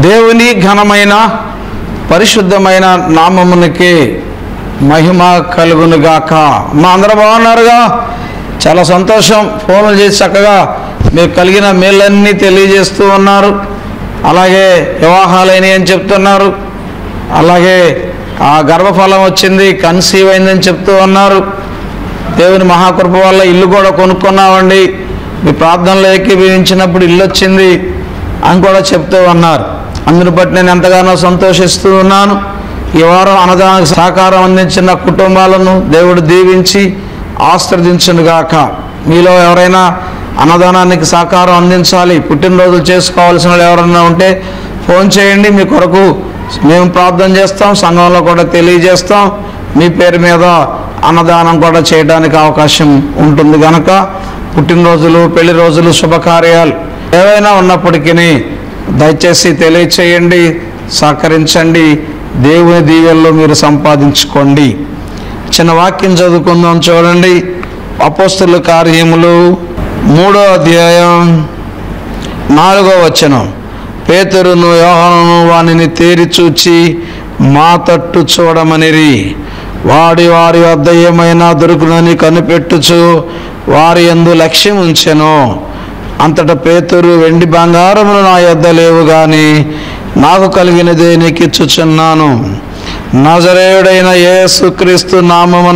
దేవుని ఘనమైన పరిశుద్ధమైన నామమునికి మహిమ కలుగునుగాక. మా అందరూ బాగున్నారుగా? చాలా సంతోషం. ఫోన్లు చేసి చక్కగా మీకు కలిగిన మేళ్ళన్నీ తెలియజేస్తూ ఉన్నారు. అలాగే వివాహాలైనవి అని చెప్తున్నారు. అలాగే ఆ గర్భఫలం వచ్చింది, కన్సీవ్ అయిందని చెప్తూ ఉన్నారు. దేవుని మహాకృప వల్ల ఇల్లు కూడా కొనుక్కున్నామండి, మీ ప్రార్థనలో ఏకీభవించినప్పుడు ఇల్లు వచ్చింది అని కూడా చెప్తూ ఉన్నారు. అందుని బట్టి నేను ఎంతగానో సంతోషిస్తూ ఉన్నాను. ఈ వారం అన్నదానానికి సహకారం అందించిన కుటుంబాలను దేవుడు దీవించి ఆశీర్వదించునుగాక. మీలో ఎవరైనా అన్నదానానికి సహకారం అందించాలి, పుట్టినరోజులు చేసుకోవాల్సిన వాళ్ళు ఎవరైనా ఉంటే ఫోన్ చేయండి. మీ కొరకు మేము ప్రార్థన చేస్తాం, సంఘంలో కూడా తెలియజేస్తాం. మీ పేరు మీద అన్నదానం కూడా చేయడానికి అవకాశం ఉంటుంది కనుక పుట్టినరోజులు, పెళ్లి రోజులు, శుభకార్యాలు ఏవైనా ఉన్నప్పటికీ దయచేసి తెలియచేయండి, సహకరించండి. దేవుని దీవెనలో మీరు సంపాదించుకోండి. చిన్న వాక్యం చదువుకుందాం. చూడండి, అపోస్తలుల కార్యములు 3వ అధ్యాయం 4వ వచనం. పేతురును యోహానును వానిని తేరి చూచి మా తట్టు చూడమనిరి. వారి వద్ద ఏమైనా దొరుకునని కనిపెట్టుచు వారి యందు లక్ష్యం ఉంచెను. అంతటా పేతురు, వెండి బంగారములు నా యొద్ద లేవు గాని నాకు కలిగినదే నీకు ఇచ్చుచున్నాను. నజరేయుడైన యేసుక్రీస్తు నామమున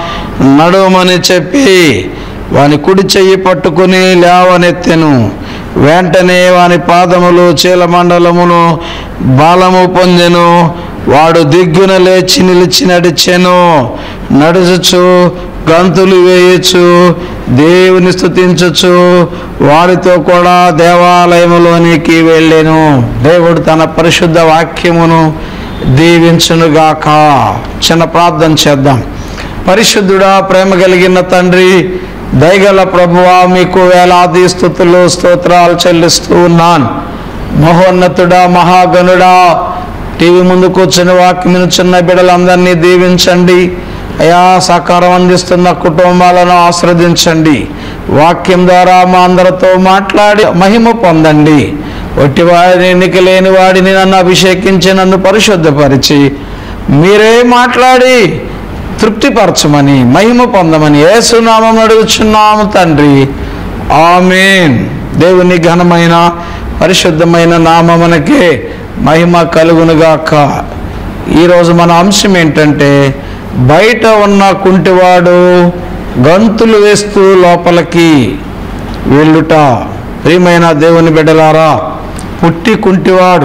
నడుమని చెప్పి వాని కుడి చెయ్యి పట్టుకుని లేవనెత్తెను. వెంటనే వాని పాదములు చీలమండలమును బలము పొందెను. వాడు దిగ్గున లేచి నిలిచి నడిచెను. నడుచుచు గంతులు వేయచ్చు దేవుని స్తుతించుచు వారితో కూడా దేవాలయములోనికి వెళ్ళెను. దేవుడు తన పరిశుద్ధ వాక్యమును దీవించునుగాక. చిన్న ప్రార్థన చేద్దాం. పరిశుద్ధుడా, ప్రేమ కలిగిన తండ్రి, దయగల ప్రభువా, మీకు వేలాది స్తుతులు స్తోత్రాలు చెల్లిస్తూ ఉన్నాను. మహోన్నతుడా, మహాగణుడా, టీవీ ముందు కూర్చుని వాక్యం వినుచున్న బిడ్డలందరినీ దీవించండి అయా. సహకారం అందిస్తున్న కుటుంబాలను ఆశీర్వదించండి. వాక్యం ద్వారా మా అందరితో మాట్లాడి మహిమ పొందండి. ఒట్టివాడిని, ఎన్నిక లేని వాడిని నన్ను అభిషేకించి నన్ను పరిశుద్ధపరిచి మీరే మాట్లాడి తృప్తిపరచమని, మహిమ పొందమని యేసు నామమున అడుగుచున్నాము తండ్రి, ఆమేన్. దేవుని ఘనమైన పరిశుద్ధమైన నామమునకే మహిమ కలుగునుగాక. ఈరోజు మన అంశం ఏంటంటే, బయట ఉన్న కుంటివాడు గంతులు వేస్తూ లోపలికి వెళ్ళుట. ప్రియమైన దేవుని బిడ్డలారా, పుట్టి కుంటివాడు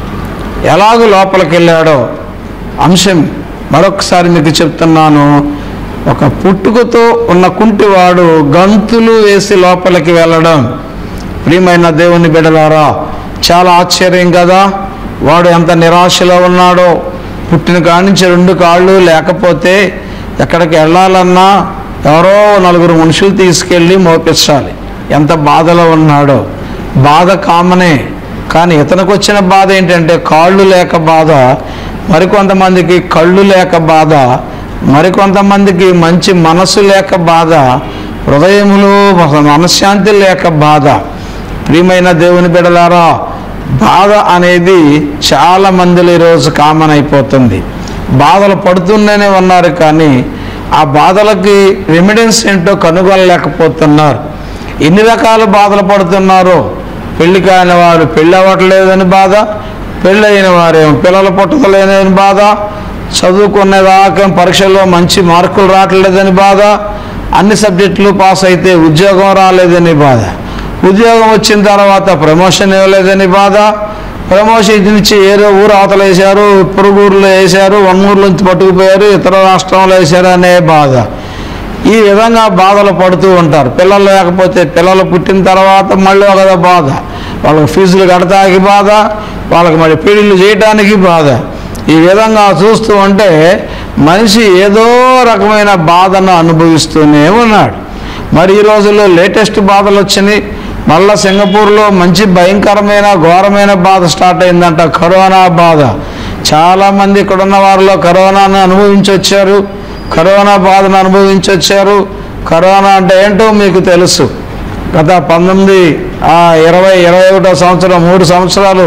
ఎలాగూ లోపలికి వెళ్ళాడో అంశం మరొకసారి మీకు చెప్తున్నాను. ఒక పుట్టుకతో ఉన్న కుంటివాడు గంతులు వేసి లోపలికి వెళ్ళడం. ప్రియమైన దేవుని బిడ్డలారా, చాలా ఆశ్చర్యం కదా. వాడు ఎంత నిరాశలో ఉన్నాడో. పుట్టిన కాడి నుంచి 2 కాళ్ళు లేకపోతే ఎక్కడికి వెళ్ళాలన్నా ఎవరో నలుగురు మనుషులు తీసుకెళ్ళి మోపించాలి. ఎంత బాధలో ఉన్నాడో. బాధ కామనే, కానీ ఇతనికి వచ్చిన బాధ ఏంటంటే కాళ్ళు లేక బాధ, మరికొంతమందికి కళ్ళు లేక బాధ, మరికొంతమందికి మంచి మనసు లేక బాధ, హృదయములో మనశ్శాంతి లేక బాధ. ప్రియమైన దేవుని బిడ్డలారా, బాధ అనేది చాలా మందిలో ఈరోజు కామన్ అయిపోతుంది. బాధలు పడుతూనే ఉన్నారు, కానీ ఆ బాధలకి రెమెడీస్ ఏంటో కనుగొనలేకపోతున్నారు. ఎన్ని రకాల బాధలు పడుతున్నారో. పెళ్లి కాని వారు పెళ్ళి అవ్వట్లేదని బాధ, పెళ్ళైన వారేమో పిల్లలు పుట్టలేదని బాధ, చదువుకునేదాకా పరీక్షల్లో మంచి మార్కులు రావట్లేదని బాధ, అన్ని సబ్జెక్టులు పాస్ అయితే ఉద్యోగం రాలేదని బాధ, ఉద్యోగం వచ్చిన తర్వాత ప్రమోషన్ ఇవ్వలేదని బాధ, ప్రమోషన్ ఇచ్చి ఏదో ఊరు అవతల వేశారు, పొరుగురులో వేశారు, వన్నూరులోంచి పట్టుకుపోయారు, ఇతర రాష్ట్రంలో వేశారు అనే బాధ. ఈ విధంగా బాధలు పడుతూ ఉంటారు. పిల్లలు లేకపోతే పిల్లలు పుట్టిన తర్వాత మళ్ళీ ఒక బాధ, వాళ్ళకి ఫీజులు కడతానికి బాధ, వాళ్ళకి మరి పెళ్ళిళ్ళు చేయడానికి బాధ. ఈ విధంగా చూస్తూ ఉంటే మనిషి ఏదో రకమైన బాధను అనుభవిస్తూనే ఉన్నాడు. మరి ఈ రోజుల్లో లేటెస్ట్ బాధలు వచ్చినాయి. మళ్ళీ సింగపూర్లో మంచి భయంకరమైన ఘోరమైన బాధ స్టార్ట్ అయిందంట, కరోనా బాధ. చాలామంది ఇక్కడ ఉన్న వారిలో కరోనాను అనుభవించి వచ్చారు, కరోనా బాధను అనుభవించి వచ్చారు. కరోనా అంటే ఏంటో మీకు తెలుసు. గత 19, 20, 21 సంవత్సరం 3 సంవత్సరాలు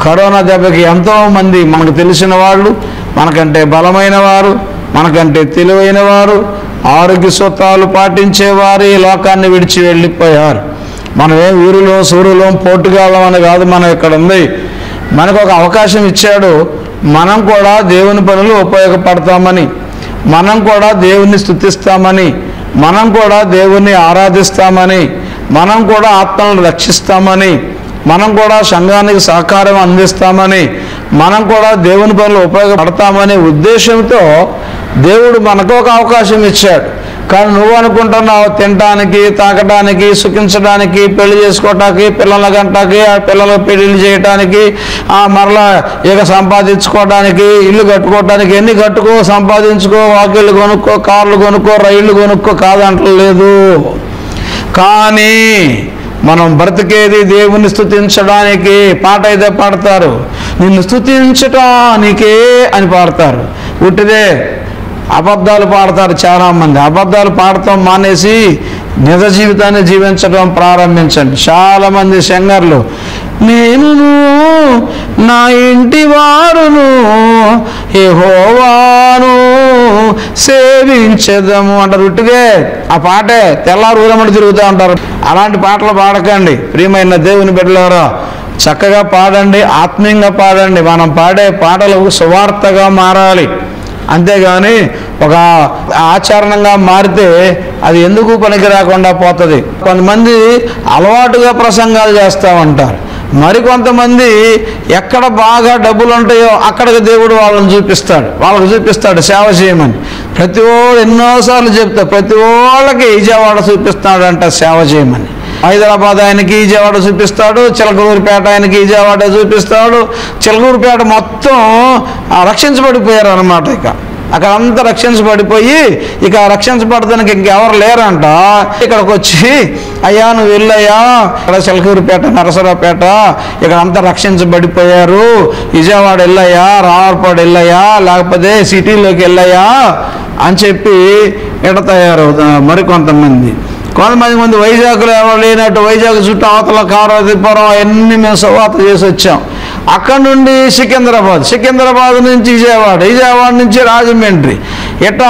కరోనా దెబ్బకి ఎంతోమంది మనకు తెలిసిన వాళ్ళు, మనకంటే బలమైన వారు, మనకంటే తెలివైన వారు, ఆరోగ్య సూత్రాలు పాటించేవారు ఈ లోకాన్ని విడిచి వెళ్ళిపోయారు. మనమేం వీరులో సూర్యులో పోటుగాళ్ళం అని కాదు, మనం ఇక్కడ ఉంది. మనకు ఒక అవకాశం ఇచ్చాడు. మనం కూడా దేవుని పనులు ఉపయోగపడతామని, మనం కూడా దేవుణ్ణి స్తుతిస్తామని, మనం కూడా దేవుణ్ణి ఆరాధిస్తామని, మనం కూడా ఆత్మలను రక్షిస్తామని, మనం కూడా సంఘానికి సహకారం అందిస్తామని, మనం కూడా దేవుని పనులు ఉపయోగపడతామనే ఉద్దేశంతో దేవుడు మనకు ఒక అవకాశం ఇచ్చాడు. కానీ నువ్వు అనుకుంటున్నావు తినడానికి, తాగడానికి, సుఖించడానికి, పెళ్లి చేసుకోవటానికి, పిల్లల గంటకి, ఆ పిల్లలకు పెళ్లిళ్ళు చేయటానికి, మరలా ఇక సంపాదించుకోవడానికి, ఇల్లు కట్టుకోవటానికి, ఎన్ని కట్టుకో, సంపాదించుకో, వాకిళ్ళు కొనుక్కో, కార్లు కొనుక్కో, రైళ్ళు కొనుక్కో కాదంటలేదు. కానీ మనం బ్రతికేది దేవుని స్తుతించడానికి. పాట అయితే పాడతారు, నిన్ను స్తుతించటానికే అని పాడతారు. ఉట్టిదే అబద్ధాలు పాడతారు చాలామంది. అబద్ధాలు పాడటం మానేసి నిజ జీవితాన్ని జీవించడం ప్రారంభించండి. చాలామంది సింగర్లు నేనును నా ఇంటి వారును యెహోవాను సేవించెదము అంటారు. ఉట్టిదే ఆ పాటే తెల్లారు ఊరమని తిరుగుతూ ఉంటారు. అలాంటి పాటలు పాడకండి. ప్రియమైన దేవుని బిడ్డలారా, చక్కగా పాడండి, ఆత్మీయంగా పాడండి. మనం పాడే పాటలు సువార్తగా మారాలి. అంతేగాని ఒక ఆచరణంగా మారితే అది ఎందుకు పనికి రాకుండా పోతుంది. కొంతమంది అలవాటుగా ప్రసంగాలు చేస్తూ ఉంటారు. మరికొంతమంది ఎక్కడ బాగా డబ్బులు ఉంటాయో అక్కడికి దేవుడు వాళ్ళకి చూపిస్తాడు సేవ చేయమని. ప్రతి ఓళ్ళు ఎన్నోసార్లు చెప్తా, ప్రతి వాళ్ళకి విజయవాడ చూపిస్తాడంట సేవ చేయమని. హైదరాబాద్ ఆయనకి విజయవాడ చూపిస్తాడు, చిలకలూరుపేట ఆయనకి విజయవాడ చూపిస్తాడు. చిలకలూరుపేట మొత్తం రక్షించబడిపోయారు అన్నమాట. ఇక అక్కడ అంతా రక్షించబడిపోయి ఇక రక్షించబడటానికి ఇంకెవరు లేరంట. ఇక్కడికి వచ్చి అయ్యా నువ్వు వెళ్ళయ్యా, ఇక్కడ చిలకలూరుపేట, నరసరావుపేట ఇక్కడ అంతా రక్షించబడిపోయారు, విజయవాడ వెళ్ళయ్యా, రావర్పాడు వెళ్ళయ్యా, లేకపోతే సిటీలోకి వెళ్ళయ్యా అని చెప్పి ఎడ తయారవుతున్నారు మరికొంతమంది. కొంతమంది వైజాగ్లో ఎవరు లేనట్టు వైజాగ్ చుట్టూ అవతల కారాదిపురం అవన్నీ మేము సువార్త చేసి వచ్చాం. అక్కడ నుండి సికింద్రాబాద్ నుంచి విజయవాడ నుంచి రాజమండ్రి, ఎట్లా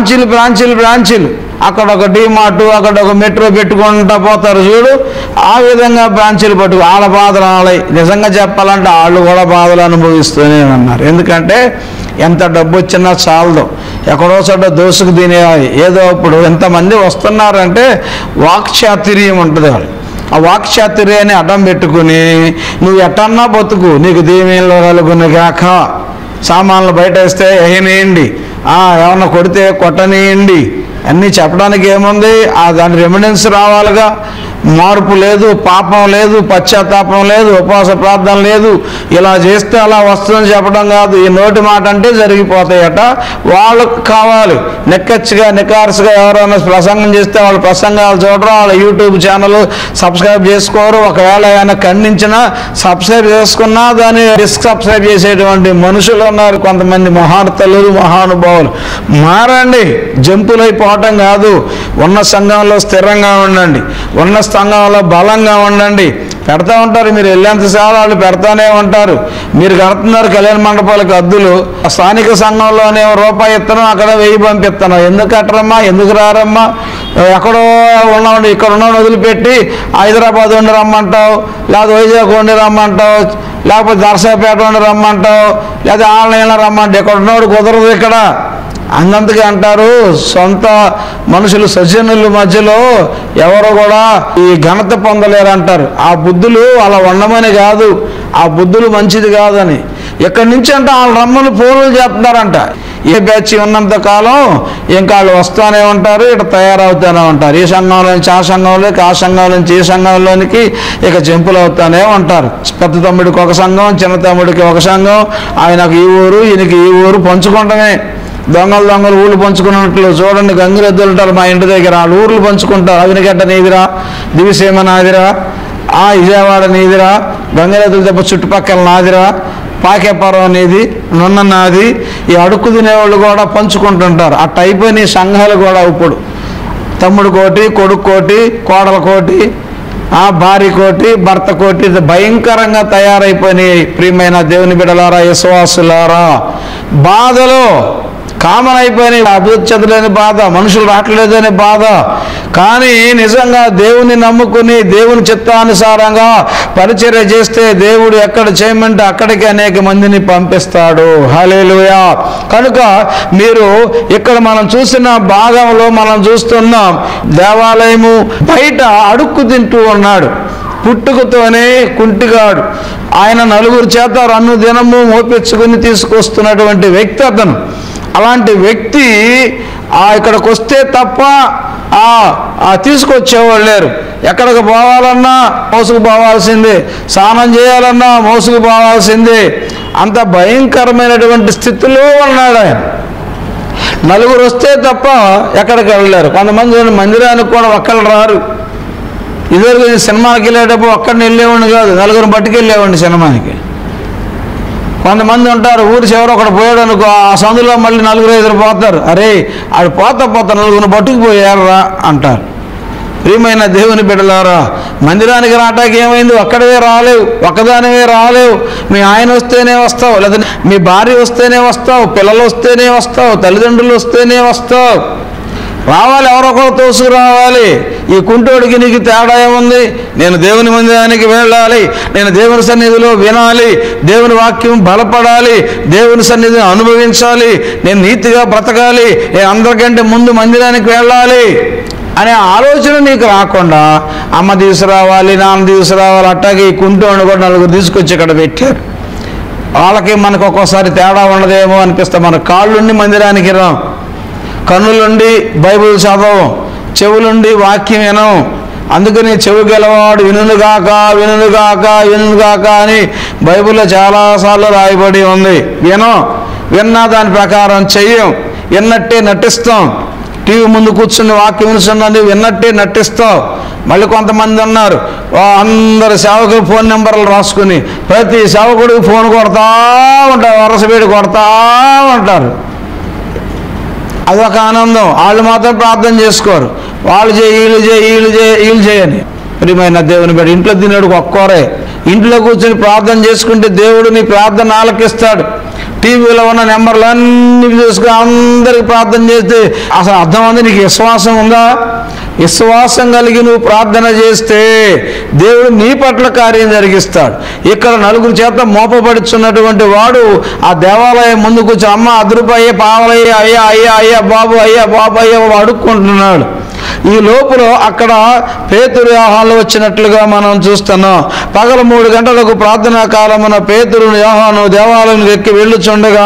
బ్రాంచీలు అక్కడ ఒక డీమార్ట్, అక్కడ ఒక మెట్రో పెట్టుకుంటూ పోతారు చూడు. ఆ విధంగా బ్రాంచీలు పట్టుకు వాళ్ళ బాధలు వాళ్ళవి. నిజంగా చెప్పాలంటే వాళ్ళు కూడా బాధలు అనుభవిస్తూనే ఉన్నారు. ఎందుకంటే ఎంత డబ్బు వచ్చినా చాలదు, ఎక్కడో చోట దోసుకు తినేయాలి. ఏదో ఇప్పుడు ఎంతమంది వస్తున్నారంటే వాక్చాతుర్యం ఉంటుంది. వాళ్ళు ఆ వాక్చాతుర్యాన్ని అడ్డం పెట్టుకుని నువ్వు ఎట్టన్నా బతుకు, నీకు దీవెనలు కలుగును గాక, సామాన్లు బయట వేస్తే వేయనియండి, ఏమన్నా కొడితే కొట్టనియండి అన్నీ చెప్పడానికి ఏముంది? దాని రెమిడెన్స్ రావాలిగా. మార్పు లేదు, పాపం లేదు, పశ్చాత్తాపం లేదు, ఉపవాస ప్రార్థన లేదు. ఇలా చేస్తే అలా వస్తుందని చెప్పడం కాదు. ఈ నోటి మాట అంటే జరిగిపోతాయట. వాళ్ళకు కావాలి నిక్కచ్చిగా నికార్సుగా. ఎవరైనా ప్రసంగం చేస్తే వాళ్ళ ప్రసంగాలు చూడరు, వాళ్ళ యూట్యూబ్ ఛానల్ సబ్స్క్రైబ్ చేసుకోరు. ఒకవేళ ఏమైనా ఖండించినా సబ్స్క్రైబ్ చేసుకున్నా దాన్ని డిస్సబ్స్క్రైబ్ చేసేటువంటి మనుషులు ఉన్నారు. కొంతమంది మహానుభావులు మహానుభావులు. మారండి, జంతువులైపోవటం కాదు. ఉన్న సంఘంలో స్థిరంగా ఉండండి, ఉన్న సంఘంలో బలంగా ఉండండి. పెడతా ఉంటారు, మీరు వెళ్ళేంతసార్లు వాళ్ళు పెడతానే ఉంటారు. మీరు కడుతున్నారు కళ్యాణ మండపాలకు అద్దులు, స్థానిక సంఘంలోనే రూపాయి ఇస్తాను, అక్కడ 1000 పంపిస్తాను. ఎందుకు కట్టరమ్మా, ఎందుకు రారమ్మా? ఎక్కడో ఉన్నాడు, ఇక్కడ ఉన్నాడు వదిలిపెట్టి హైదరాబాద్ ఉండి రమ్మంటావు, లేకపోతే వైజాగ్ ఉండి రమ్మంటావు, లేకపోతే దర్శాపేట ఉండి రమ్మంటావు, లేదా ఆన్లైన్లో రమ్మంటావు. ఇక్కడ ఉన్నాడు కుదరదు. ఇక్కడ అన్నంతగా అంటారు సొంత మనుషులు సజ్జనుల మధ్యలో ఎవరు కూడా ఈ ఘనత పొందలేరంటారు. ఆ బుద్ధులు అలా ఉండమని కాదు, ఆ బుద్ధులు మంచిది కాదని. ఇక్కడి నుంచి అంటే వాళ్ళు రమ్మని ఫోన్లు చేస్తున్నారంట. ఏ బ్యాచ్ ఉన్నంత కాలం ఇంకా వాళ్ళు వస్తూనే ఉంటారు, ఇక్కడ తయారవుతూనే ఉంటారు. ఈ సంఘంలో నుంచి ఆ సంఘంలోకి, ఆ సంఘంలో నుంచి ఈ సంఘంలోనికి ఇక జంపులు అవుతూనే ఉంటారు. పెద్ద తమ్ముడికి ఒక సంఘం, చిన్న తమ్ముడికి ఒక సంఘం, ఆయనకు ఈ ఊరు, ఈయనకి ఈ ఊరు పంచుకుంటమే. దొంగలు ఊళ్ళు పంచుకున్నట్లు చూడండి. గంగిరెద్దులు ఉంటారు మా ఇంటి దగ్గర, వాళ్ళు ఊర్లు పంచుకుంటారు. అవినిగడ్డ నీదిరా, దివిసీమ నాదిరా, విజయవాడ నీదిరా, గంగిరెద్దులు తప్ప చుట్టుపక్కల నాదిరా, పాకేపురం నీది, నున్న నాది. ఈ అడుక్కు తినేవాళ్ళు కూడా పంచుకుంటుంటారు. ఆ టైప్ అని సంఘాలు కూడా ఇప్పుడు తమ్ముడు కోటి, కొడుకు కోటి, కోడల కోటి, భార్య కోటి భర్త కోటి భయంకరంగా తయారైపోయినాయి. ప్రియమైన దేవుని బిడ్డలారా, విశ్వాసులారా, బాధలో కామన్ అయిపోయినాయి. అభివృద్ధి లేని బాధ, మనుషులు రావట్లేదనే బాధ. కానీ నిజంగా దేవుని నమ్ముకుని దేవుని చిత్తానుసారంగా పరిచర్య చేస్తే దేవుడు ఎక్కడ చేయమంటే అక్కడికి అనేక మందిని పంపిస్తాడు. హల్లెలూయా. కనుక మీరు ఇక్కడ మనం చూసిన భాగంలో మనం చూస్తున్నాం, దేవాలయము బయట అడుక్కు తింటూ ఉన్నాడు. పుట్టుకతోనే కుంటిగాడు. ఆయన నలుగురు చేత రన్ను దినము మోపించుకుని తీసుకొస్తున్నటువంటి వ్యక్తి అతను. అలాంటి వ్యక్తి ఇక్కడికి వస్తే తప్ప తీసుకొచ్చేవాళ్ళు లేరు. ఎక్కడికి పోవాలన్నా మోసుకు పోవాల్సిందే, స్నానం చేయాలన్నా మోసుకు పోవాల్సిందే. అంత భయంకరమైనటువంటి స్థితిలో ఉన్నాడు ఆయన. నలుగురు వస్తే తప్ప ఎక్కడికి వెళ్ళలేరు. కొంతమంది మందిరానికి కూడా ఒక్కళ్ళు రారు. ఇదివరకు సినిమాకి వెళ్ళేటప్పుడు ఒక్కడిని వెళ్ళేవాడిని కాదు, నలుగురు పట్టుకెళ్ళేవాడిని సినిమాకి. కొంతమంది ఉంటారు, ఊరి చివర ఒకడు పోయాడు అనుకో, ఆ సందులో మళ్ళీ నలుగురు ఐదుగురు పోతారు. అరే ఆడు పోతా నలుగురు పట్టుకుపోయారా అంటారు. ప్రియమైన దేవుని బిడ్డలారా, మందిరానికి రావటానికి ఏమైంది? ఒక్కడవే రాలేవు, ఒక్కదానివే రాలేవు. మీ ఆయన వస్తేనే వస్తావు, లేదా మీ భార్య వస్తేనే వస్తావు, పిల్లలు వస్తేనే వస్తావు, తల్లిదండ్రులు వస్తేనే వస్తావు. రావాలి, ఎవరొకరు తోసుకురావాలి. ఈ కుంటోడికి నీకు తేడా ఏముంది? నేను దేవుని మందిరానికి వెళ్ళాలి, నేను దేవుని సన్నిధిలో వినాలి, దేవుని వాక్యం బలపడాలి, దేవుని సన్నిధిని అనుభవించాలి, నేను నీతిగా బ్రతకాలి, నేను అందరికంటే ముందు మందిరానికి వెళ్ళాలి అనే ఆలోచన నీకు రాకుండా అమ్మ తీసుకురావాలి, నాన్న తీసుకురావాలి, అట్టాగే ఈ కుంటోడిని కూడా నలుగురు తీసుకొచ్చి ఇక్కడ పెట్టారు. వాళ్ళకి మనకు ఒక్కోసారి తేడా ఉండదేమో అనిపిస్తాం. మన కాళ్ళుండి మందిరానికి రాం, కన్నులుండి బైబిల్ చదవం, చెవులుండి వాక్యం వినం. అందుకని చెవు గెలవాడు వినుగాక వినుగాక వినుగాక అని బైబిల్లో చాలాసార్లు రాయబడి ఉంది. విన్నా దాని ప్రకారం చెయ్యం, విన్నట్టే నటిస్తాం. టీవీ ముందు కూర్చుని వాక్యం వినుచున్నది విన్నట్టే నటిస్తావు. మళ్ళీ కొంతమంది ఉన్నారు, అందరు సేవకులు ఫోన్ నెంబర్లు రాసుకుని ప్రతి సేవకుడికి ఫోన్ కొడతా ఉంటారు, వరసపేడి కొడతా ఉంటారు. అదొక ఆనందం. వాళ్ళు మాత్రం ప్రార్థన చేసుకోరు. వాళ్ళు చేయి, వీళ్ళు చేయని. ప్రియమైన దేవుని బిడ్డ, ఇంట్లో తిన్నాడు ఒక్కోరే. ఇంట్లో కూర్చొని ప్రార్థన చేసుకుంటే దేవుడు నీ ప్రార్థన ఆలకిస్తాడు. టీవీలో ఉన్న నెంబర్లు అన్నీ చూసుకుని అందరికి ప్రార్థన చేస్తే అసలు అర్థం ఉంది. నీకు విశ్వాసం ఉందా? విశ్వాసం కలిగి నువ్వు ప్రార్థన చేస్తే దేవుడు నీ పట్ల కార్యం జరిగిస్తాడు. ఇక్కడ నలుగురు చేత మోపబడుచున్నటువంటి వాడు ఆ దేవాలయం ముందు కూర్చొని అమ్మ అదురుపయ్యే పావలయ్యే అయ్యా అయ్యా అయ్యా బాబు అయ్యా అడుక్కుంటున్నాడు. ఈ లోపల అక్కడ పేతురు యోహాను వచ్చినట్లుగా మనం చూస్తున్నాం. పగలు 3 గంటలకు ప్రార్థనా కాలమున పేతురు యోహాను దేవాలయం ఎక్కి వెళ్ళుచుండగా,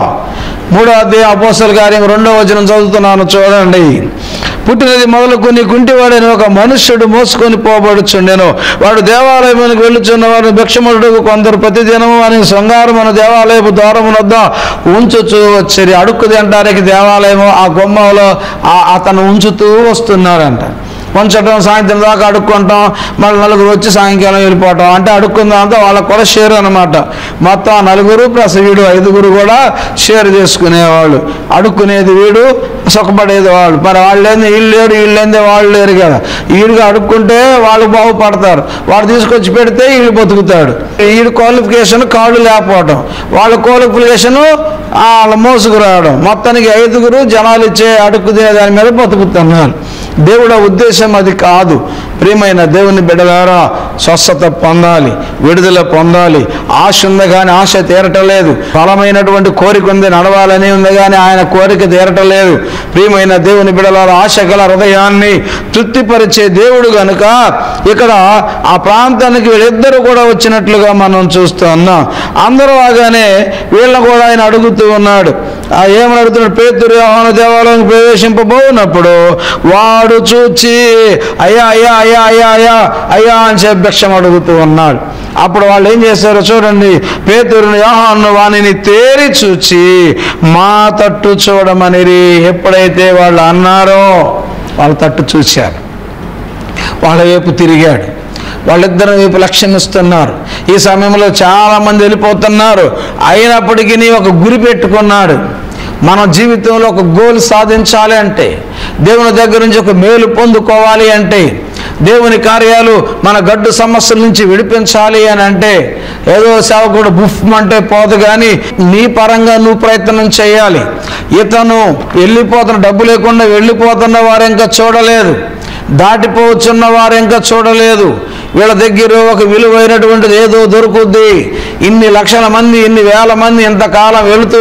3వ అధ్యాయం అపోస్తలుల కార్యం 2వ వచనం చదువుతున్నాను చూడండి. పుట్టినది మొదలుకొని కుంటివాడని ఒక మనుష్యుడు మోసుకొని పోబడుచుండెను. వాడు దేవాలయమునికి వెళ్ళుచున్న వారిని భిక్షముడుకు కొందరు ప్రతిదినము అని శృంగారమును దేవాలయపు ద్వారము వద్ద ఉంచుచూ వచ్చి అడుక్కు తినడానికి దేవాలయము ఆ గుమ్మంలో అతను ఉంచుతూ వస్తున్నాడంట. ఉంచడం, సాయంత్రం దాకా అడుక్కుంటాం, మళ్ళీ నలుగురు వచ్చి సాయంకాలం వెళ్ళిపోవటం. అంటే అడుక్కుందాంతో వాళ్ళకు కూడా షేర్ అనమాట. మొత్తం 4 ప్లస్ వీడు 5 కూడా షేర్ చేసుకునేవాళ్ళు. అడుక్కునేది వీడు, సుఖపడేది వాళ్ళు. మరి వాళ్ళు లేని వీళ్ళు లేరు, వీళ్ళు లేనిదే వాళ్ళు లేరు కదా. వీడిగా అడుక్కుంటే వాళ్ళు బాగుపడతారు, వాడు తీసుకొచ్చి పెడితే వీళ్ళు బతుకుతాడు. వీడి క్వాలిఫికేషన్ కాళ్ళు లేకపోవటం, వాళ్ళ క్వాలిఫికేషన్ వాళ్ళ మోసుకు రావడం. మొత్తానికి 5 జనాలు ఇచ్చే అడుక్కు తినే దాని మీద బతుకుతున్నారు. దేవుడు ఉద్దేశం అది కాదు. ప్రియమైన దేవుని బిడ్డలారా, స్వస్థత పొందాలి, విడుదల పొందాలి. ఆశ ఉంది కానీ ఆశ తీరటం లేదు. బలమైనటువంటి కోరిక ఉంది, నడవాలని ఉంది కానీ ఆయన కోరిక తీరటం లేదు. ప్రియమైన దేవుని బిడ్డలారా, ఆశ గల హృదయాన్ని తృప్తిపరిచే దేవుడు కనుక ఇక్కడ ఆ ప్రాంతానికి వీళ్ళిద్దరూ కూడా వచ్చినట్లుగా మనం చూస్తూ ఉన్నాం. అందరూ ఆగానే వీళ్ళని కూడా ఆయన అడుగుతూ ఉన్నాడు. ఏమని అడుగుతున్నాడు? పేతురు యోహాను దేవాలయం ప్రవేశింపబోనప్పుడు వాడు చూచి అయ్యా అయ్యా అయ్యా అయ్యా అయ్యా అయ్యా అని చెప్పి భిక్షం అడుగుతూ ఉన్నాడు. అప్పుడు వాళ్ళు ఏం చేశారో చూడండి. పేతురును యోహాను వానిని తేరి చూచి మా తట్టు చూడమనిరి. ఎప్పుడైతే వాళ్ళు అన్నారో వాళ్ళ తట్టు చూశారు, వాళ్ళ వైపు తిరిగాడు. వాళ్ళిద్దరి వైపు లక్ష్యం ఇస్తున్నారు. ఈ సమయంలో చాలామంది వెళ్ళిపోతున్నారు. అయినప్పటికీ ఒక గురి పెట్టుకున్నాడు. మన జీవితంలో ఒక గోల్ సాధించాలి అంటే, దేవుని దగ్గర నుంచి ఒక మేలు పొందుకోవాలి అంటే, దేవుని కార్యాలు మన గడ్డు సమస్యల నుంచి విడిపించాలి అని అంటే ఏదో సేవకుడు బుఫ్ అంటే పోదు, కానీ నీ పరంగా నువ్వు ప్రయత్నం చేయాలి. ఇతను వెళ్ళిపోతున్న డబ్బు లేకుండా వెళ్ళిపోతున్న వారు ఇంకా చూడలేదు, దాటిపోవచ్చున్న వారు ఇంకా చూడలేదు. వీళ్ళ దగ్గర ఒక విలువైనటువంటిది ఏదో దొరుకుద్ది. ఇన్ని లక్షల మంది, ఇన్ని వేల మంది ఇంతకాలం వెళుతూ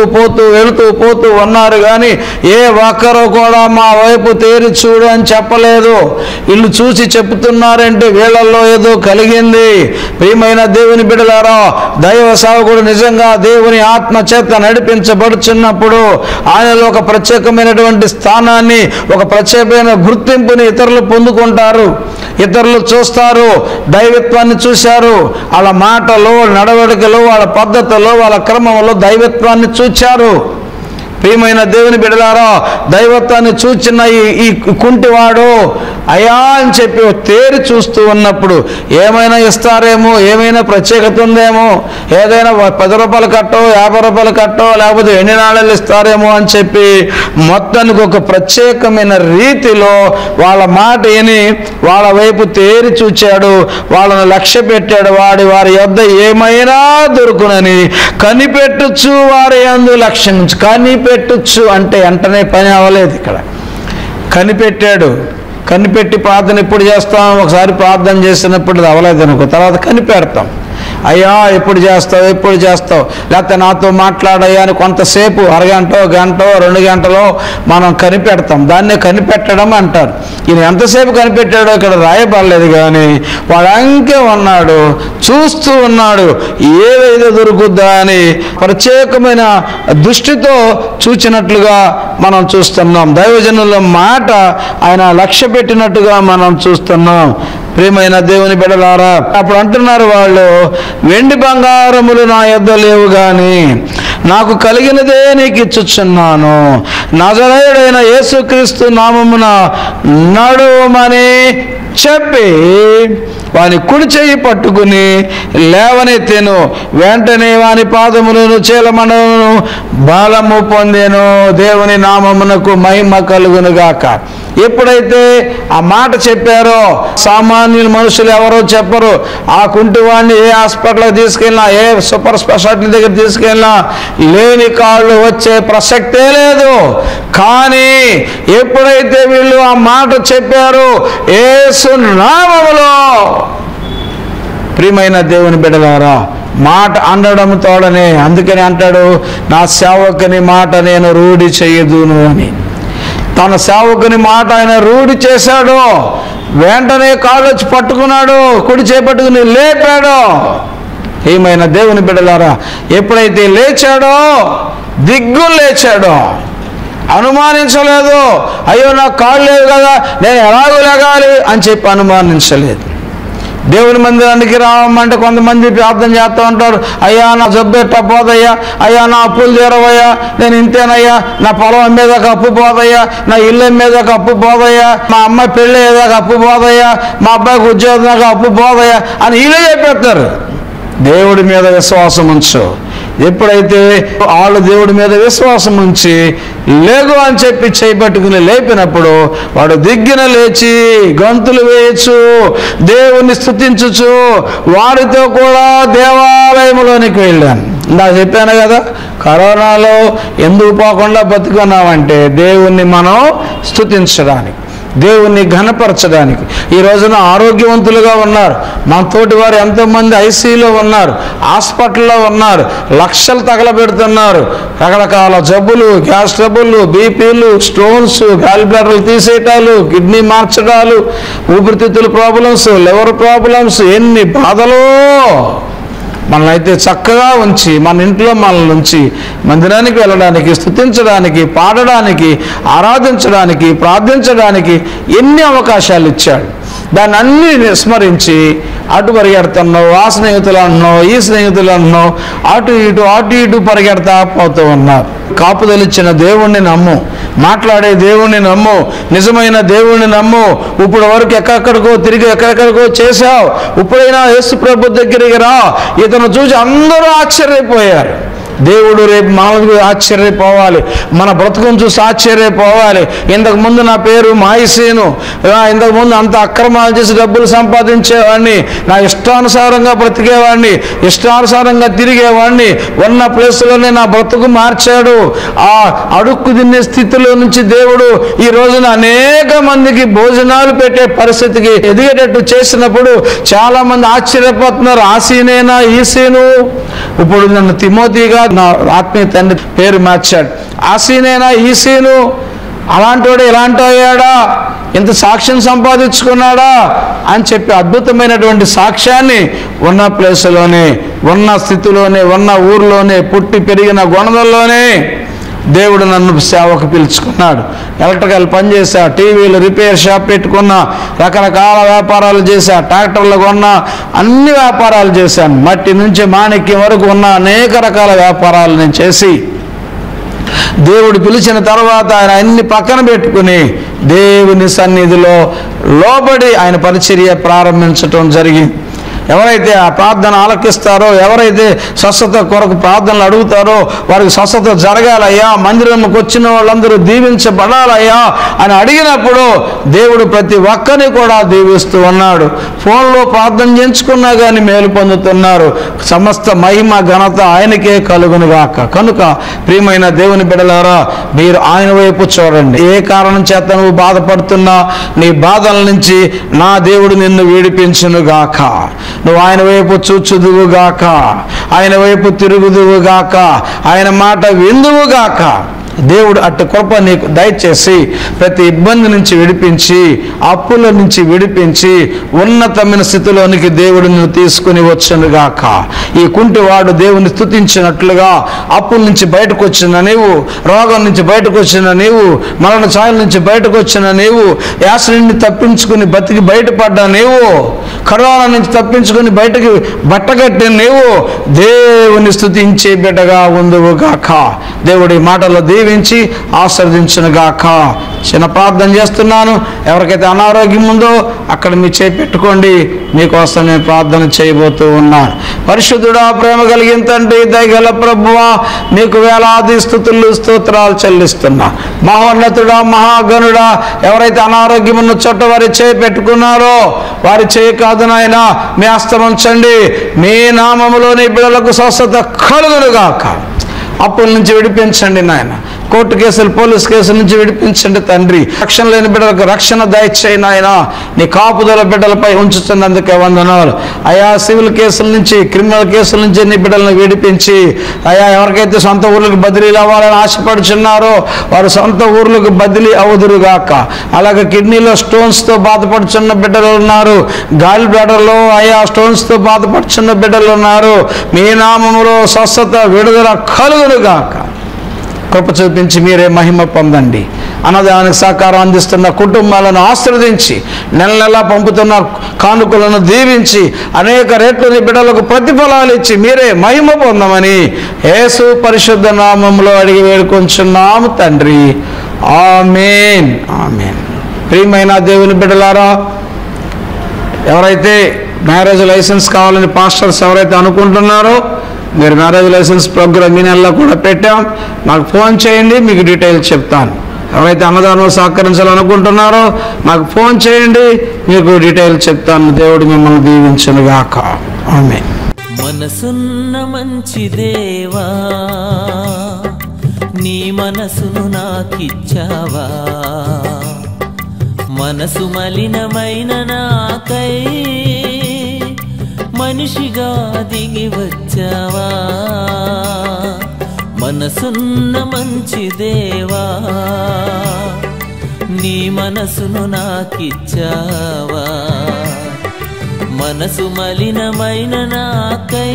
పోతూ ఉన్నారు, కానీ ఏ ఒక్కరు కూడా మా వైపు తేరి చూడు అని చెప్పలేదు. వీళ్ళు చూసి చెప్తున్నారంటే వీళ్ళల్లో ఏదో కలిగింది. ప్రియమైన దేవుని బిడ్డలారా, దైవ సేవకుడు నిజంగా దేవుని ఆత్మ చేత నడిపించబడుచున్నప్పుడు ఆయనలో ఒక ప్రత్యేకమైనటువంటి స్థానాన్ని, ఒక ప్రత్యేకమైన గుర్తింపుని ఇతరులు పొందుకుంటారు, ఇతరులు చూస్తారు. దైవత్వాన్ని చూశారు, వాళ్ళ మాటలో, నడవడికలో, వాళ్ళ పద్ధతిలో, వాళ్ళ క్రమంలో దైవత్వాన్ని చూచారు. ప్రియమైన దేవుని బిడ్డలారా, దైవత్వాన్ని చూచిన ఈ కుంటివాడు అయ్యా అని చెప్పి తేరి చూస్తూ ఉన్నప్పుడు ఏమైనా ఇస్తారేమో, ఏమైనా ప్రత్యేకత ఉందేమో, ఏదైనా 10 రూపాయలు కట్టో 50 రూపాయలు కట్టో లేకపోతే ఎన్ని నాణాలు ఇస్తారేమో అని చెప్పి మొత్తానికి ఒక ప్రత్యేకమైన రీతిలో వాళ్ళ మాట విని వాళ్ళ వైపు తేరి చూచాడు, వాళ్ళను లక్ష్య పెట్టాడు. వారి యొద్ద ఏమైనా దొరుకునని కనిపెట్టచ్చు, వారి యందు లక్ష్యం నుంచి. కనిపెట్టచ్చు అంటే వెంటనే పని అవ్వలేదు, ఇక్కడ కనిపెట్టాడు. కనిపెట్టి ప్రార్థన ఎప్పుడు చేస్తాం? ఒకసారి ప్రార్థన చేసినప్పుడు అవ్వలేదు అనుకో, తర్వాత కనిపెడతాం. అయ్యా ఎప్పుడు చేస్తావు లేకపోతే నాతో మాట్లాడయ్యా అని కొంతసేపు అరగంట, గంట, 2 గంటలో మనం కనిపెడతాం. దాన్నే కనిపెట్టడం అంటారు. ఈయన ఎంతసేపు కనిపెట్టాడో ఇక్కడ రాయబడలేదు, కానీ వాడు అంకే ఉన్నాడు, చూస్తూ ఉన్నాడు, ఏదైతే దొరుకుద్దా అని ప్రత్యేకమైన దృష్టితో చూచినట్లుగా మనం చూస్తున్నాం. దైవజనుల మాట ఆయన లక్ష్య పెట్టినట్టుగా మనం చూస్తున్నాం. ప్రియమైన దేవుని బిడ్డలారా, అప్పుడు అంటున్నారు వాళ్ళు, వెండి బంగారములు నా యొద్ద లేవు, కానీ నాకు కలిగినదే నీకు ఇచ్చుచున్నాను. నజరేయుడైన యేసుక్రీస్తు నామమున నడువమని చెప్పి వాని కుడి చెయ్యి పట్టుకుని లేవనెత్తెను. వెంటనే వాని పాదములను చీలమండలను బలము పొందెను. దేవుని నామమునకు మహిమ కలుగునుగాక. ఎప్పుడైతే ఆ మాట చెప్పారో, సామాన్యుల మనుషులు ఎవరో చెప్పరు. ఆ కుంటివాడిని ఏ హాస్పిటల్కి తీసుకెళ్ళినా, ఏ సూపర్ స్పెషాలిటీ దగ్గర తీసుకెళ్ళినా లేని కాళ్ళు వచ్చే ప్రసక్తే లేదు. కానీ ఎప్పుడైతే వీళ్ళు ఆ మాట చెప్పారో, యేసు నామములో, ప్రియమైన దేవుని బిడ్డలారా, మాట అనడం తోడనే, అందుకని అంటాడు, నా సేవకుని మాట నేను రూఢి చేయదును అని. తన సేవకుని మాట ఆయన రూఢి చేశాడు. వెంటనే కాళ్ళు వచ్చి పట్టుకున్నాడు, కుడి చేపట్టుకుని లేపాడు. ఏమైనా దేవుని బిడ్డలారా, ఎప్పుడైతే లేచాడో, దిగ్గులు లేచాడో, అనుమానించలేదు. అయ్యో నాకు కాళ్ళు లేవు కదా, నేను ఎలాగో లేగాలి అని చెప్పి అనుమానించలేదు. దేవుని మందిరానికి రావమంటే కొంతమంది ప్రార్థన చేస్తూ ఉంటారు, అయ్యా నా జబ్బు ఎట్టా పోదయ్యా, అయ్యా నా అప్పులు తీరవయ్యా, నేను ఇంతేనయ్యా, నా పొలం మీద అప్పు పోదయ్యా, నా ఇల్లు మీద అప్పు పోదయ్యా, మా అమ్మాయి పెళ్ళి ఏదాకా అప్పు పోదయ్యా, మా అబ్బాయికి ఉద్యోగం దాకా అప్పు పోదయ్యా అని వీళ్ళే చెప్పేస్తారు. దేవుడి మీద విశ్వాసం ఉంచు. ఎప్పుడైతే వాళ్ళు దేవుడి మీద విశ్వాసం ఉంచి లేగు అని చెప్పి చేపట్టుకుని లేపినప్పుడు వాడు దిగ్గిన లేచి గంతులు వేయచ్చు, దేవుణ్ణి స్తుతించుచు వారితో కూడా దేవాలయంలోనికి వెళ్ళాను. నాకు చెప్పాను కదా, కరోనాలో ఎందుకు పోకుండా బతుకున్నామంటే దేవుణ్ణి మనం స్తుతించడానికి, దేవుణ్ణి ఘనపరచడానికి. ఈ రోజున ఆరోగ్యవంతులుగా ఉన్నారు. మన తోటి వారు ఎంతోమంది ఐసీయూలో ఉన్నారు, హాస్పిటల్లో ఉన్నారు, లక్షలు తగలబెడుతున్నారు. రకరకాల జబ్బులు, గ్యాస్ ట్రబుల్, బీపీలు, స్టోన్స్, గాల్ బ్లాడర్లు తీసేయటాలు, కిడ్నీ మార్చడాలు, ఊపిరితిత్తుల ప్రాబ్లమ్స్, లివర్ ప్రాబ్లమ్స్, ఎన్ని బాధలు. మనల్ని చక్కగా ఉంచి, మన ఇంట్లో మనల్ని ఉంచి మందిరానికి వెళ్ళడానికి, స్తుతించడానికి, పాడడానికి, ఆరాధించడానికి, ప్రార్థించడానికి ఎన్ని అవకాశాలు ఇచ్చాడు. దాన్ని అన్నీ విస్మరించి అటు పరిగెడుతున్నావు, ఆ స్నేహితులు అంటున్నావు, ఈ స్నేహితులు అంటున్నావు, అటు ఇటు పరిగెడతా పోతూ ఉన్నారు. కాపుదలిచ్చిన దేవుణ్ణి నమ్ము, మాట్లాడే దేవుణ్ణి నమ్ము, నిజమైన దేవుణ్ణి నమ్ము. ఇప్పుడు వరకు ఎక్కడెక్కడికో చేశావు, ఇప్పుడైనా యేసు ప్రభు దగ్గరికి రా. ఇతను చూసి అందరూ ఆశ్చర్యపోయారు. దేవుడు రేపు మనకు ఆశ్చర్యపోవాలి, మన బ్రతుకును చూసి ఆశ్చర్యపోవాలి. ఇంతకుముందు నా పేరు మాయిసేను, ఇంతకుముందు అంత అక్రమాలు చేసి డబ్బులు సంపాదించేవాడిని, నా ఇష్టానుసారంగా బ్రతికేవాడిని, ఇష్టానుసారంగా తిరిగేవాడిని, ఉన్న ప్లేస్లోనే నా బ్రతుకు మార్చాడు. ఆ అడుక్కు తినే స్థితిలో నుంచి దేవుడు ఈ రోజున అనేక మందికి భోజనాలు పెట్టే పరిస్థితికి ఎదిగేటట్టు చేసినప్పుడు చాలా మంది ఆశ్చర్యపోతున్నారు. ఆసీనేనా ఈసీను? ఇప్పుడు నన్ను తిమోతిగా నా ఆత్మీయ తండ్రి పేరు మార్చాడు. ఆసీనేనా ఈసీను? అలాంటి వాడు ఇలాంటి అయ్యాడా, ఇంత సాక్ష్యం సంపాదించుకున్నాడా అని చెప్పి అద్భుతమైనటువంటి సాక్ష్యాన్ని ఉన్న ప్లేసులోనే, ఉన్న స్థితిలోనే, ఉన్న ఊర్లోనే, పుట్టి పెరిగిన గుణదల్లోనే దేవుడు నన్ను సేవకు పిలుచుకున్నాడు. ఎలక్ట్రికల్ పని చేశా, టీవీలు రిపేర్ షాప్ పెట్టుకున్నా, రకరకాల వ్యాపారాలు చేశా, ట్రాక్టర్లు కొన్నా, అన్ని వ్యాపారాలు చేశాను. మట్టి నుంచి మాణిక్యం వరకు ఉన్న అనేక రకాల వ్యాపారాలు నేను చేసి దేవుడు పిలిచిన తర్వాత ఆయన అన్ని పక్కన పెట్టుకుని దేవుని సన్నిధిలో లోబడి ఆయన పరిచర్య ప్రారంభించటం జరిగింది. ఎవరైతే ఆ ప్రార్థన ఆలకిస్తారో, ఎవరైతే స్వస్థత కొరకు ప్రార్థనలు అడుగుతారో వారికి స్వస్థత జరగాలయ్యా, మందిరంకి వచ్చిన వాళ్ళందరూ దీవించబడాలయ్యా అని అడిగినప్పుడు దేవుడు ప్రతి ఒక్కరిని కూడా దీవిస్తూ ఉన్నాడు. ఫోన్లో ప్రార్థన చేయించుకున్నా కానీ మేలు పొందుతున్నారు. సమస్త మహిమ ఘనత ఆయనకే కలుగునుగాక. కనుక ప్రియమైన దేవుని బిడ్డలారా, మీరు ఆయన వైపు చూడండి. ఏ కారణం చేత నువ్వు బాధపడుతున్నా నీ బాధల నుంచి నా దేవుడు నిన్ను విడిపించునుగాక. నువ్వు ఆయన వైపు చూచుదువుగాక, ఆయన వైపు తిరుగుదువుగాక, ఆయన మాట విందువుగాక. దేవుడు అట్టి కృప నీకు దయచేసి ప్రతి ఇబ్బంది నుంచి విడిపించి, అప్పుల నుంచి విడిపించి ఉన్నతమైన స్థితిలోనికి దేవుడు నువ్వు తీసుకుని వచ్చునుగాక. ఈ కుంటివాడు దేవుని స్తుతించినట్లుగా అప్పుల నుంచి బయటకు వచ్చిన నీవు, రోగం నుంచి బయటకు వచ్చిన నీవు, మరణ ఛాయల నుంచి బయటకు వచ్చిన నీవు, యాసిడ్ని తప్పించుకుని బతికి బయటపడ్డా నీవు, కరోనా నుంచి తప్పించుకుని బయటకి బట్టగట్టిన నీవు దేవుని స్తుతించే బిడ్డగా ఉందువుగాక. దేవుడి మాటలో దీవించి ఆశీర్వదించునుగాక. చిన్న ప్రార్థన చేస్తున్నాను. ఎవరికైతే అనారోగ్యం ఉందో అక్కడ మీ చేయి పెట్టుకోండి. మీకోసం నేను ప్రార్థన చేయబోతూ ఉన్నాను. పరిశుద్ధుడా, ప్రేమ కలిగిన తండ్రి, దయగల ప్రభువా, మీకు వేలాది స్తుతులు స్తోత్రాలు చెల్లిస్తున్నా. మహోన్నతుడా, మహాగణుడా, ఎవరైతే అనారోగ్యం ఉన్న చోట వారి చేయి పెట్టుకున్నారో వారి చేయి కాదు నాయన, మీ హస్తం ఉంచండి. మీ నామములోని బిడ్డలకు స్వస్థత కలుగునుగాక. అప్పుల నుంచి విడిపించండి నాయన. కోర్టు కేసులు, పోలీస్ కేసుల నుంచి విడిపించండి తండ్రి. రక్షణ లేని బిడ్డలకు రక్షణ దయచేయి నాయన. నీ కాపుదల బిడ్డలపై ఉంచుతున్నందుకే వందనాలు అయా. సివిల్ కేసుల నుంచి, క్రిమినల్ కేసుల నుంచి నీ బిడ్డలను విడిపించి అయా, ఎవరికైతే సొంత ఊర్లకు బదిలీలు అవ్వాలని ఆశపడుచున్నారో వారు సొంత ఊర్లకు బదిలీ అవుదురుగాక. అలాగే కిడ్నీలో స్టోన్స్తో బాధపడుచున్న బిడ్డలు ఉన్నారు, గాలి బ్లాడర్లో అయా స్టోన్స్తో బాధపడుచున్న బిడ్డలు ఉన్నారు. మీ నామములో స్వస్థత విడుదల కలుగునుగాక. కృప చూపించి మీరే మహిమ పొందండి. అన్నదానికి సహకారం అందిస్తున్న కుటుంబాలను ఆశీర్వదించి, నెల నెలా పంపుతున్న కానుకలను దీవించి, అనేక రేట్లని బిడ్డలకు ప్రతిఫలాలు ఇచ్చి మీరే మహిమ పొందమని యేసు పరిశుద్ధ నామములో అడిగి వేడుకొంచున్నాము తండ్రి. ఆమేన్, ఆమేన్. ప్రియమైన దేవుని బిడ్డలారా, ఎవరైతే మ్యారేజ్ లైసెన్స్ కావాలని పాస్టర్స్ ఎవరైతే అనుకుంటున్నారో, మీరు మ్యారేజ్ లైసెన్స్ ప్రోగ్రామ్ ఈ నెలలో కూడా పెట్టాం. నాకు ఫోన్ చేయండి, మీకు డీటెయిల్స్ చెప్తాను. ఎవరైతే అన్నదానం సహకరించాలనుకుంటున్నారో నాకు ఫోన్ చేయండి, మీకు డీటెయిల్స్ చెప్తాను. దేవుడు మిమ్మల్ని దీవించునుగాక. ఆమేన్. మనసున్న మంచి దేవా, నీ మనసును నాకిచ్చావా, మనసు మలినమైన నాకై మనిషిగా దిగి వచ్చావా. మనసున్న మంచి దేవా, నీ మనసును నాకిచ్చావా, మనసు మలినమైన నాకై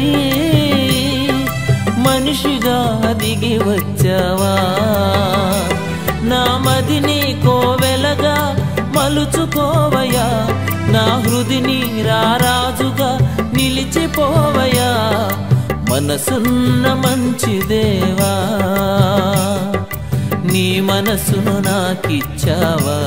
మనిషిగా దిగి వచ్చావా. నా మదిని కోవెలగా మలుచుకోవయా, నా హృదిని రారాజుగా నిలిచిపోవయా. మనసున్న మంచి దేవా, నీ మనసును నాకిచ్చావా.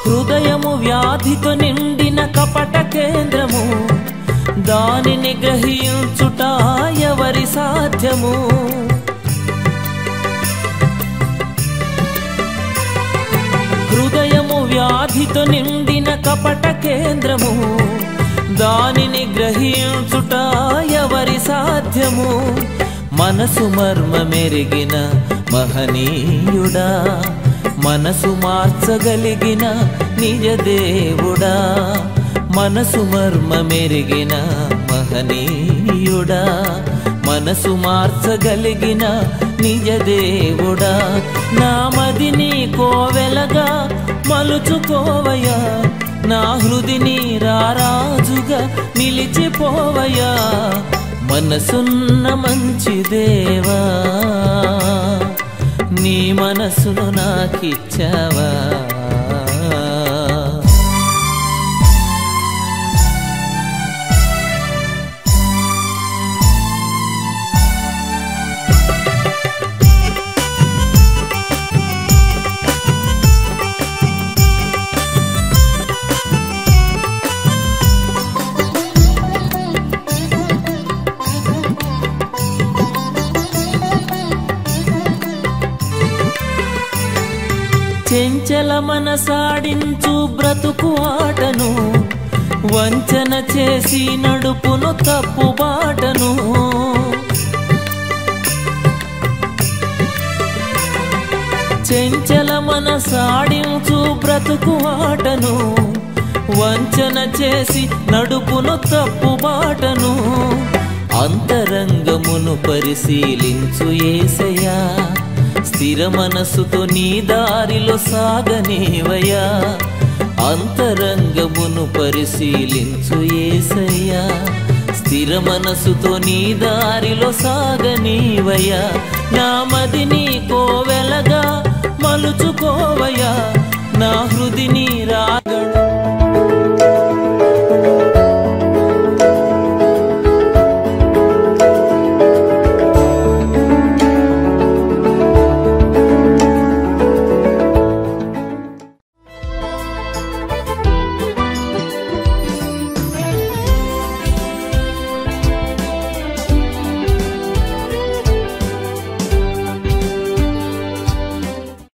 హృదయము వ్యాధితో నిండిన కపట కేంద్రము, దానిని గ్రహించుట ఎవరి సాధ్యము? హృదయము వ్యాధితో నిండిన కపట కేంద్రము, దానిని గ్రహించుట ఎవరి సాధ్యము? మనసు మర్మమెరిగిన మహనీయుడా, మనసు మార్చగలిగిన నిజ దేవుడా, మనసు మర్మమెరిగిన మహనీయుడా, మనసు మార్చగలిగిన నిజ దేవుడా, నా మదిని కోవెలగా మలుచుకోవయ్యా, నా హృదిని రారాజుగా నిలిచిపోవయ్యా. మనసున్న మంచి దేవా, నీ మనసును నాకిచ్చావా? చెంచల మనసాడించు బ్రతుకు ఆటను, వంచన చేసి నడుపును తప్పు బాటను. చెంచల మనసాడించు బ్రతుకు ఆటను, వంచన చేసి నడుపును తప్పు బాటను. అంతరంగమును పరిశీలించు యేసయ్యా, స్థిర మనసుతో నీ దారిలో సాగనివయ్యా. అంతరంగమును పరిశీలించు యేసయ్యా, స్థిర మనసుతో నీ దారిలో సాగనివయ్యా. నా మదిని కోవెలగా మలుచుకోవయ్యా, నా